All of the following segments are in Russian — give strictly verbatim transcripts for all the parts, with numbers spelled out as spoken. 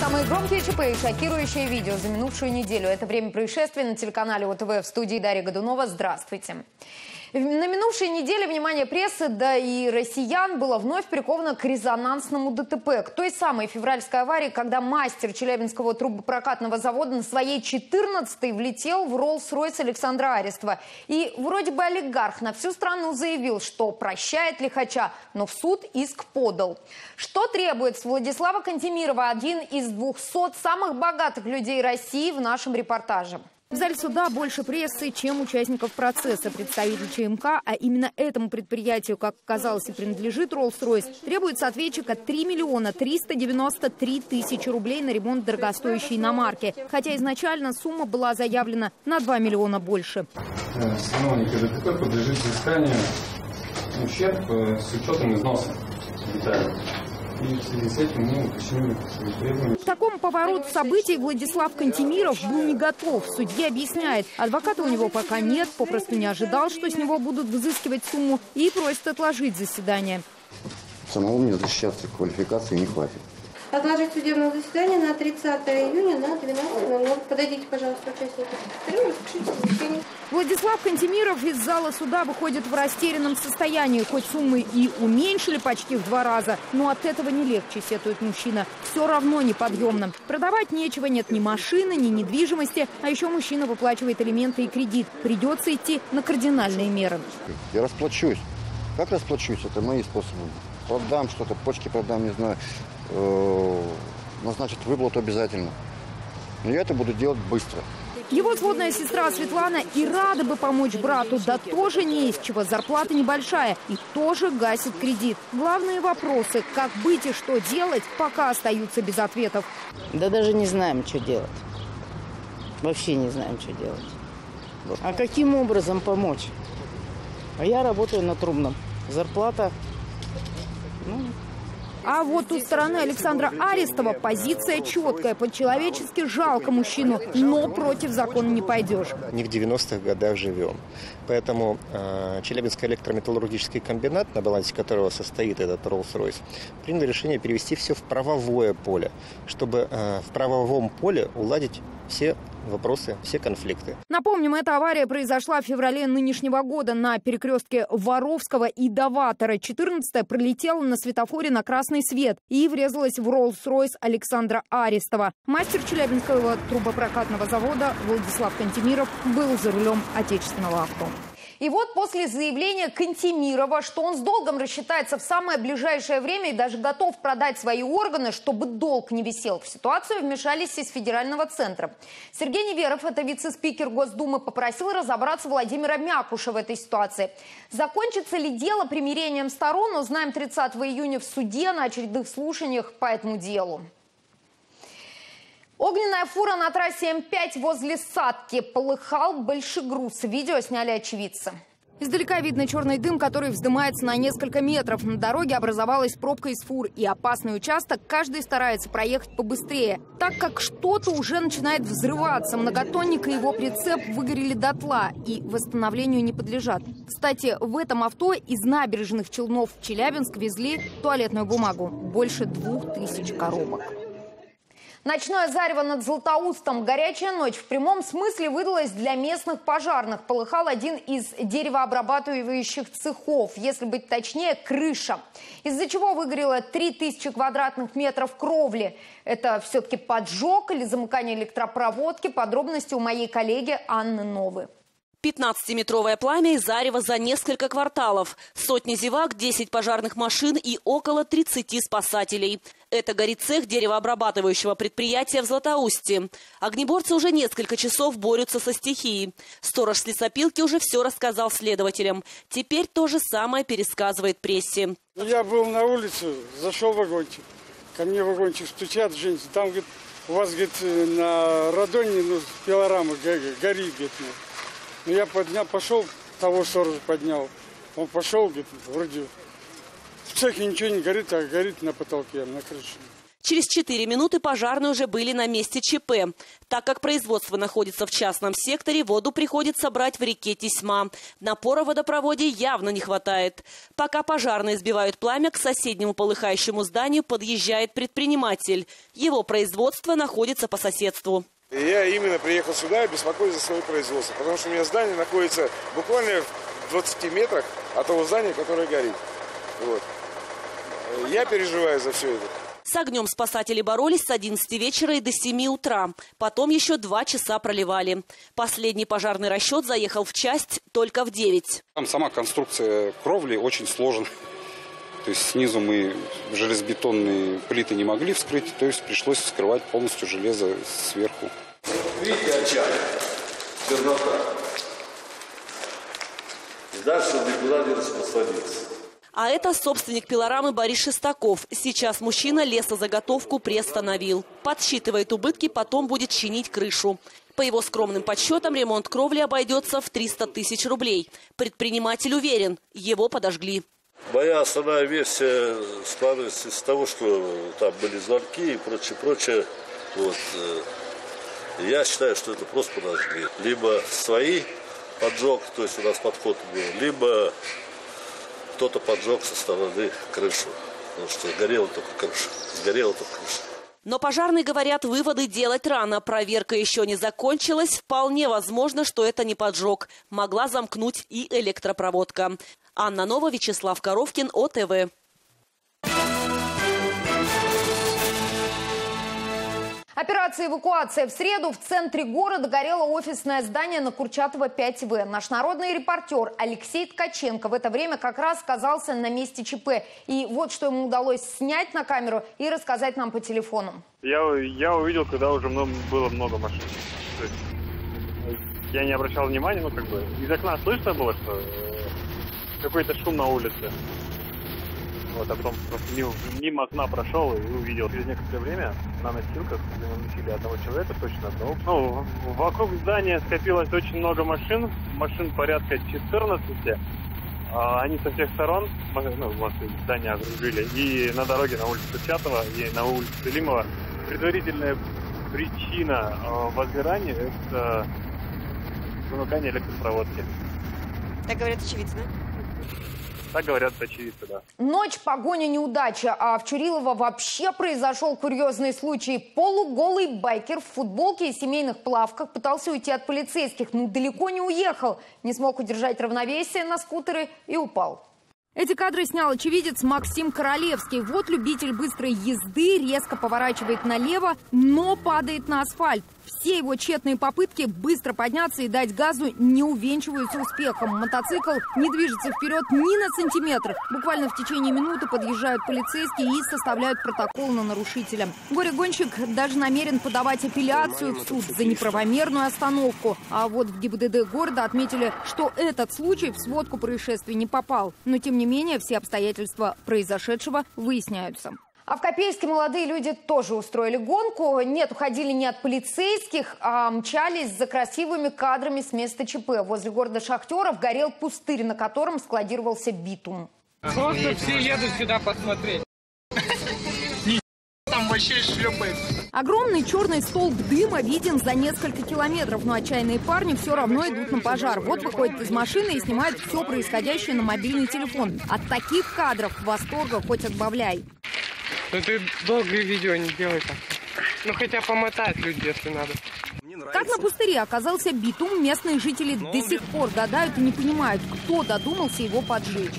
Самые громкие ЧП и шокирующие видео за минувшую неделю. Это «Время происшествий» на телеканале ОТВ. В студии Дарья Годунова. Здравствуйте. На минувшей неделе внимание прессы, да и россиян было вновь приковано к резонансному ДТП. К той самой февральской аварии, когда мастер Челябинского трубопрокатного завода на своей четырнадцатой влетел в Роллс-Ройс Александра Арестова. И вроде бы олигарх на всю страну заявил, что прощает лихача, но в суд иск подал. Что требует с Владислава Кантемирова, один из двухсот самых богатых людей России, в нашем репортаже. В зале суда больше прессы, чем участников процесса. Представитель ЧМК, а именно этому предприятию, как оказалось, и принадлежит Роллс-Ройс, требует с ответчика три миллиона триста девяносто три тысячи рублей на ремонт дорогостоящей иномарки. Хотя изначально сумма была заявлена на два миллиона больше. Виновника ДТП подлежит взысканию ущерб с учетом износа деталей. И в связи с этим мы уточнили свои требования. К такому повороту событий Владислав Кантемиров был не готов. Судья объясняет, адвоката у него пока нет, попросту не ожидал, что с него будут взыскивать сумму, и просит отложить заседание. Самого мне защищаться квалификации не хватит. Отложить судебное заседание на тридцатое июня на двенадцать ноль ноль. Подойдите, пожалуйста, участники. Владислав Кантемиров из зала суда выходит в растерянном состоянии. Хоть суммы и уменьшили почти в два раза, но от этого не легче, сетует мужчина. Все равно неподъемно. Продавать нечего, нет ни машины, ни недвижимости. А еще мужчина выплачивает алименты и кредит. Придется идти на кардинальные меры. Я расплачусь. Как расплачусь? Это мои способы. Продам что-то, почки продам, не знаю. Назначить выплату обязательно. Но я это буду делать быстро. Его сводная сестра Светлана и рада бы помочь брату, да тоже не из чего. Зарплата небольшая и тоже гасит кредит. Главные вопросы, как быть и что делать, пока остаются без ответов. Да даже не знаем, что делать. Вообще не знаем, что делать. А каким образом помочь? А я работаю на трубном. Зарплата... Ну... А вот у стороны Александра Арестова позиция четкая. По-человечески жалко мужчину, но против закона не пойдешь. Не в девяностых годах живем. Поэтому э, Челябинский электрометаллургический комбинат, на балансе которого состоит этот Роллс-Ройс, принял решение перевести все в правовое поле, чтобы э, в правовом поле уладить все вопросы, все конфликты. Напомним, эта авария произошла в феврале нынешнего года на перекрестке Воровского и Доватора. четырнадцатая пролетела на светофоре на красный свет и врезалась в Роллс-Ройс Александра Арестова. Мастер Челябинского трубопрокатного завода Владислав Кантемиров был за рулем отечественного авто. И вот после заявления Кантемирова, что он с долгом рассчитается в самое ближайшее время и даже готов продать свои органы, чтобы долг не висел, в ситуацию вмешались из федерального центра. Сергей Неверов, это вице-спикер Госдумы, попросил разобраться Владимира Мякуша в этой ситуации. Закончится ли дело примирением сторон, узнаем тридцатого июня в суде на очередных слушаниях по этому делу. Огненная фура на трассе М пять возле Сатки. Полыхал большегруз. Видео сняли очевидцы. Издалека видно черный дым, который вздымается на несколько метров. На дороге образовалась пробка из фур. И опасный участок каждый старается проехать побыстрее. Так как что-то уже начинает взрываться. Многотонник и его прицеп выгорели дотла и восстановлению не подлежат. Кстати, в этом авто из набережных Челнов в Челябинск везли туалетную бумагу. Больше двух тысяч коробок. Ночное зарево над Златоустом. Горячая ночь в прямом смысле выдалась для местных пожарных. Полыхал один из деревообрабатывающих цехов, если быть точнее, крыша. Из-за чего выгорело три тысячи квадратных метров кровли. Это все-таки поджог или замыкание электропроводки? Подробности у моей коллеги Анны Новы. пятнадцатиметровое пламя и зарево за несколько кварталов. Сотни зевак, десять пожарных машин и около тридцати спасателей. Это горит цех деревообрабатывающего предприятия в Златоусте. Огнеборцы уже несколько часов борются со стихией. Сторож с лесопилки уже все рассказал следователям. Теперь то же самое пересказывает прессе. Я был на улице, зашел в вагончик. Ко мне в вагончик стучат женщины. Там, говорит, у вас, говорит, на радоне, ну, пилорама горит, говорит. Ну, я поднял, пошел, того сторожа поднял. Он пошел, говорит, вроде в цехе ничего не горит, а горит на потолке, на крыше. Через четыре минуты пожарные уже были на месте ЧП. Так как производство находится в частном секторе, воду приходится брать в реке Тесьма. Напора в водопроводе явно не хватает. Пока пожарные сбивают пламя, к соседнему полыхающему зданию подъезжает предприниматель. Его производство находится по соседству. Я именно приехал сюда и беспокоюсь за свое производство, потому что у меня здание находится буквально в двадцати метрах от того здания, которое горит. Вот. Я переживаю за все это. С огнем спасатели боролись с одиннадцати вечера и до семи утра. Потом еще два часа проливали. Последний пожарный расчет заехал в часть только в девять. Там сама конструкция кровли очень сложная. То есть снизу мы железобетонные плиты не могли вскрыть, то есть пришлось вскрывать полностью железо сверху. Видите, очаг, чернота. И дальше никуда не распространится. А это собственник пилорамы Борис Шестаков. Сейчас мужчина лесозаготовку приостановил. Подсчитывает убытки, потом будет чинить крышу. По его скромным подсчетам, ремонт кровли обойдется в триста тысяч рублей. Предприниматель уверен, его подожгли. Моя основная версия складывается из того, что там были звонки и прочее, прочее. Вот. Я считаю, что это просто подожгли. Либо свои поджог, то есть у нас подход был, либо кто-то поджег со стороны крышу. Потому что горела только крыша. Сгорела только крыша. Но пожарные говорят, выводы делать рано. Проверка еще не закончилась. Вполне возможно, что это не поджог. Могла замкнуть и электропроводка. Анна Нова, Вячеслав Коровкин, О Т В. Операция «Эвакуация». В среду в центре города горело офисное здание на Курчатова пять В. Наш народный репортер Алексей Ткаченко в это время как раз оказался на месте ЧП. И вот что ему удалось снять на камеру и рассказать нам по телефону. Я, я увидел, когда уже много, было много машин. То есть, я не обращал внимания, но как бы из окна слышно было, что какой-то шум на улице. Вот, а потом просто мимо, мимо окна прошел и увидел. Через некоторое время на носилках наносили одного человека, точно одного. Ну, вокруг здания скопилось очень много машин, машин порядка четырнадцати. Они со всех сторон, ну, здание окружили, и на дороге на улице Курчатова, и на улице Селимова. Предварительная причина возгорания – это замыкание электропроводки. Так говорят очевидцы, да? Так говорят очевидцы, да. Ночь, погоня, неудача. А в Чурилово вообще произошел курьезный случай. Полуголый байкер в футболке и семейных плавках пытался уйти от полицейских, но далеко не уехал. Не смог удержать равновесие на скутере и упал. Эти кадры снял очевидец Максим Королевский. Вот любитель быстрой езды резко поворачивает налево, но падает на асфальт. Все его тщетные попытки быстро подняться и дать газу не увенчиваются успехом. Мотоцикл не движется вперед ни на сантиметр. Буквально в течение минуты подъезжают полицейские и составляют протокол на нарушителя. Горе-гонщик даже намерен подавать апелляцию в суд за неправомерную остановку. А вот в Г И Б Д Д города отметили, что этот случай в сводку происшествий не попал. Но тем не менее все обстоятельства произошедшего выясняются. А в Копейске молодые люди тоже устроили гонку. Нет, уходили не от полицейских, а мчались за красивыми кадрами с места ЧП. Возле города Шахтеров горел пустырь, на котором складировался битум. Просто все едут сюда посмотреть. Там вообще шлепает. Огромный черный столб дыма виден за несколько километров, но отчаянные парни все равно идут на пожар. Вот выходят из машины и снимают все происходящее на мобильный телефон. От таких кадров восторга хоть отбавляй. Ну ты долгое видео не делай так. Ну хотя помотать люди, если надо. Как на пустыре оказался битум, местные жители Но до сих пор гадают и не понимают, кто додумался его поджечь.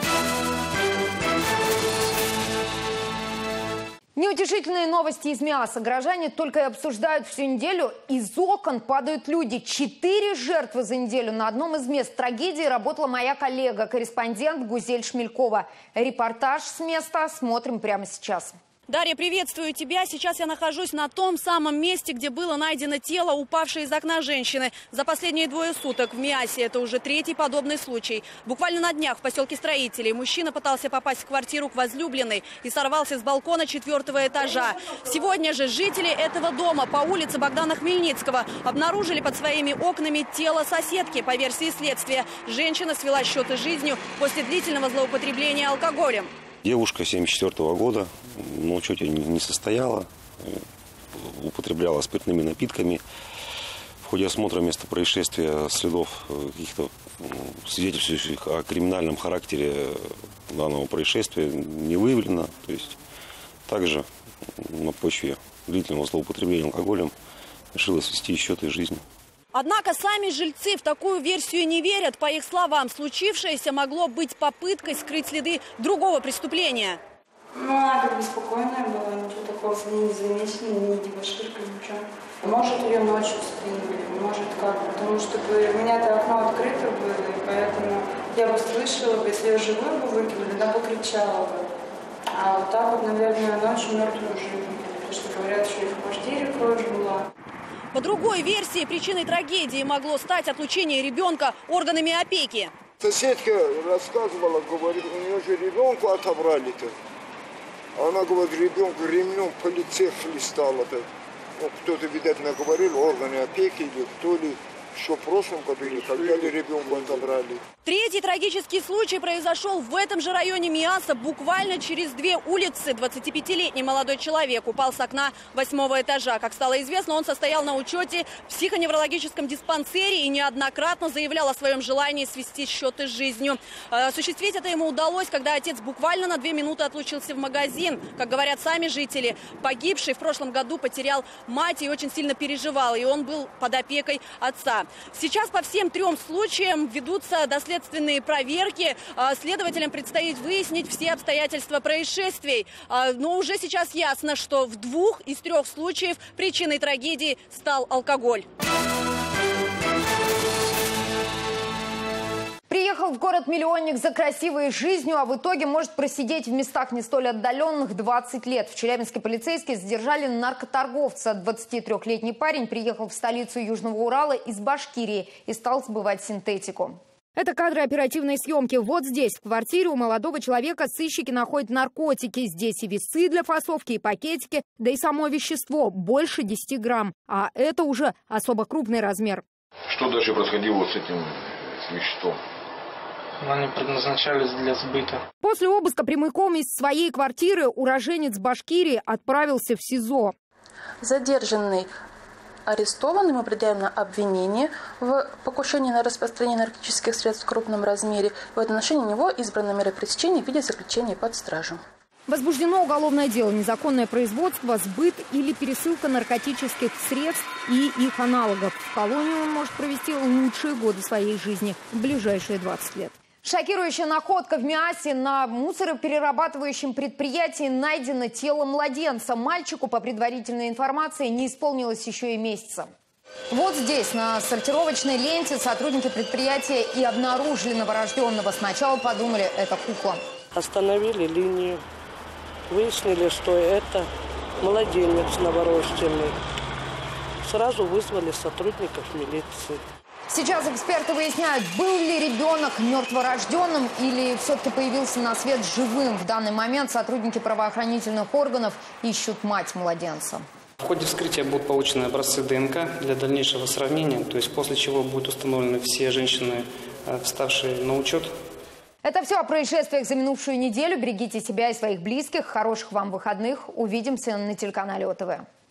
Неутешительные новости из Миаса. Горожане только и обсуждают всю неделю. Из окон падают люди. Четыре жертвы за неделю. На одном из мест трагедии работала моя коллега, корреспондент Гузель Шмелькова. Репортаж с места смотрим прямо сейчас. Дарья, приветствую тебя. Сейчас я нахожусь на том самом месте, где было найдено тело упавшей из окна женщины. За последние двое суток в Миасе это уже третий подобный случай. Буквально на днях в поселке Строителей мужчина пытался попасть в квартиру к возлюбленной и сорвался с балкона четвертого этажа. Сегодня же жители этого дома по улице Богдана Хмельницкого обнаружили под своими окнами тело соседки. По версии следствия, женщина свела счеты с жизнью после длительного злоупотребления алкоголем. Девушка семьдесят четвёртого года, на учете не состояла, употребляла спиртными напитками. В ходе осмотра места происшествия следов каких-то свидетельствующих о криминальном характере данного происшествия не выявлено. То есть также на почве длительного злоупотребления алкоголем решила свести счеты с жизнью. Однако сами жильцы в такую версию не верят. По их словам, случившееся могло быть попыткой скрыть следы другого преступления. Ну, она как бы спокойная была, ничего такого в ней не замечено, ни дебоширка, ничего. Может, ее ночью скинули, может как, потому что у меня-то окно открыто было, и поэтому я бы слышала бы, если ее живую бы выкинули, она бы кричала бы. А вот так вот, наверное, ночью мертвую уже видели, потому что говорят, что и в квартире кровь была. По другой версии, причиной трагедии могло стать отлучение ребенка органами опеки. Соседка рассказывала, говорит, у нее же ребенку отобрали-то. Она говорит, ребенка ремнем по лице хлестала-то. Ну, кто-то, видать, наговорил, органы опеки или кто ли. Еще в прошлом году или когда ли ребенка отобрали. Третий трагический случай произошел в этом же районе Миасса. Буквально через две улицы двадцатипятилетний молодой человек упал с окна восьмого этажа. Как стало известно, он состоял на учете в психоневрологическом диспансере и неоднократно заявлял о своем желании свести счеты с жизнью. Осуществить это ему удалось, когда отец буквально на две минуты отлучился в магазин. Как говорят сами жители, погибший в прошлом году потерял мать и очень сильно переживал. И он был под опекой отца. Сейчас по всем трем случаям ведутся доследственные проверки. Следователям предстоит выяснить все обстоятельства происшествий. Но уже сейчас ясно, что в двух из трех случаев причиной трагедии стал алкоголь. Приехал в город-миллионник за красивой жизнью, а в итоге может просидеть в местах не столь отдаленных двадцать лет. В Челябинске полицейские задержали наркоторговца. двадцатитрёхлетний парень приехал в столицу Южного Урала из Башкирии и стал сбывать синтетику. Это кадры оперативной съемки. Вот здесь, в квартире у молодого человека, сыщики находят наркотики. Здесь и весы для фасовки, и пакетики, да и само вещество больше десяти грамм. А это уже особо крупный размер. Что дальше происходило с этим с веществом? Они предназначались для сбыта. После обыска прямиком из своей квартиры уроженец Башкирии отправился в СИЗО. Задержанный арестованный, мы предъявим на обвинение в покушении на распространение наркотических средств в крупном размере. В отношении него избрана мера пресечения в виде заключения под стражу. Возбуждено уголовное дело «Незаконное производство, сбыт или пересылка наркотических средств и их аналогов». В колонии он может провести лучшие годы своей жизни в ближайшие двадцать лет. Шокирующая находка в Миассе. На мусороперерабатывающем предприятии найдено тело младенца. Мальчику, по предварительной информации, не исполнилось еще и месяца. Вот здесь, на сортировочной ленте, сотрудники предприятия и обнаружили новорожденного. Сначала подумали, это кукла. Остановили линию. Выяснили, что это младенец новорожденный. Сразу вызвали сотрудников милиции. Сейчас эксперты выясняют, был ли ребенок мертворожденным или все-таки появился на свет живым. В данный момент сотрудники правоохранительных органов ищут мать младенца. В ходе вскрытия будут получены образцы ДНК для дальнейшего сравнения, то есть после чего будут установлены все женщины, вставшие на учет. Это все о происшествиях за минувшую неделю. Берегите себя и своих близких. Хороших вам выходных. Увидимся на телеканале ОТВ.